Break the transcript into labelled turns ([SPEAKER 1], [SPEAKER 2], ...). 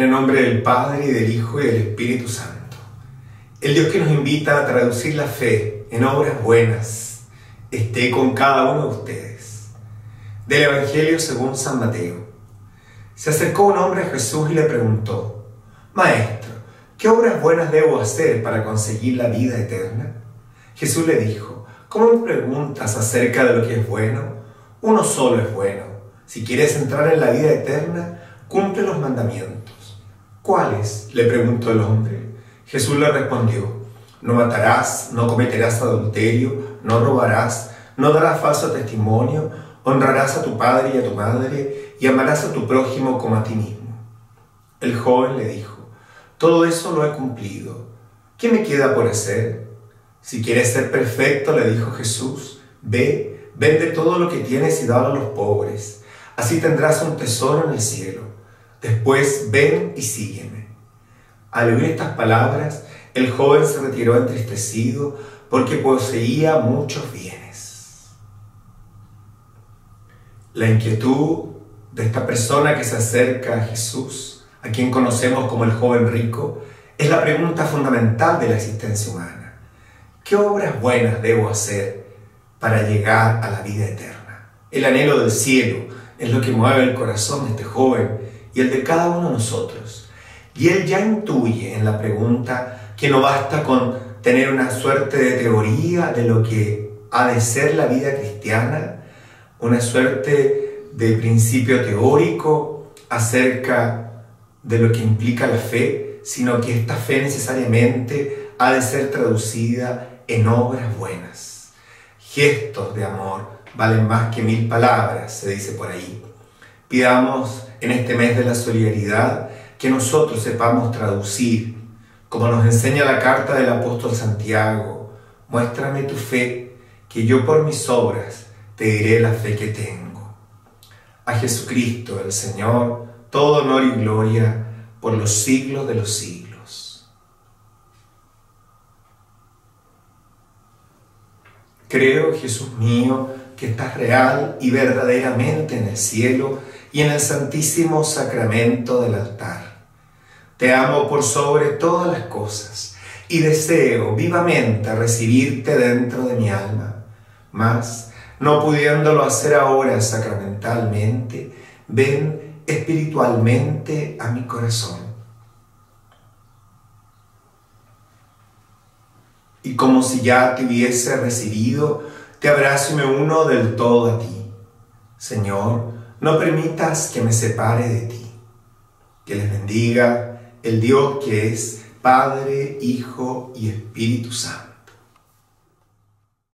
[SPEAKER 1] En el nombre del Padre, y del Hijo, y del Espíritu Santo. El Dios que nos invita a traducir la fe en obras buenas, esté con cada uno de ustedes. Del Evangelio según San Mateo. Se acercó un hombre a Jesús y le preguntó: Maestro, ¿qué obras buenas debo hacer para conseguir la vida eterna? Jesús le dijo: ¿Cómo me preguntas acerca de lo que es bueno? Uno solo es bueno. Si quieres entrar en la vida eterna, cumple los mandamientos. ¿Cuáles?, le preguntó el hombre. Jesús le respondió: No matarás, no cometerás adulterio, no robarás, no darás falso testimonio, honrarás a tu padre y a tu madre, y amarás a tu prójimo como a ti mismo. El joven le dijo: Todo eso lo he cumplido. ¿Qué me queda por hacer? Si quieres ser perfecto, le dijo Jesús, ve, vende todo lo que tienes y dalo a los pobres. Así tendrás un tesoro en el cielo. Después ven y sígueme. Al oír estas palabras, el joven se retiró entristecido porque poseía muchos bienes. La inquietud de esta persona que se acerca a Jesús, a quien conocemos como el joven rico, es la pregunta fundamental de la existencia humana. ¿Qué obras buenas debo hacer para llegar a la vida eterna? El anhelo del cielo es lo que mueve el corazón de este joven y el de cada uno de nosotros. Y él ya intuye en la pregunta que no basta con tener una suerte de teoría de lo que ha de ser la vida cristiana, una suerte de principio teórico acerca de lo que implica la fe, sino que esta fe necesariamente ha de ser traducida en obras buenas. Gestos de amor valen más que 1000 palabras, se dice por ahí. Pidamos en este mes de la solidaridad que nosotros sepamos traducir, como nos enseña la carta del apóstol Santiago: muéstrame tu fe, que yo por mis obras te diré la fe que tengo. A Jesucristo el Señor, todo honor y gloria por los siglos de los siglos. Creo, Jesús mío, que estás real y verdaderamente en el cielo y en el santísimo sacramento del altar. Te amo por sobre todas las cosas y deseo vivamente recibirte dentro de mi alma. Mas, no pudiéndolo hacer ahora sacramentalmente, ven espiritualmente a mi corazón. Y como si ya te hubiese recibido, te abrazo y me uno del todo a ti. Señor, no permitas que me separe de ti. Que les bendiga el Dios que es Padre, Hijo y Espíritu Santo.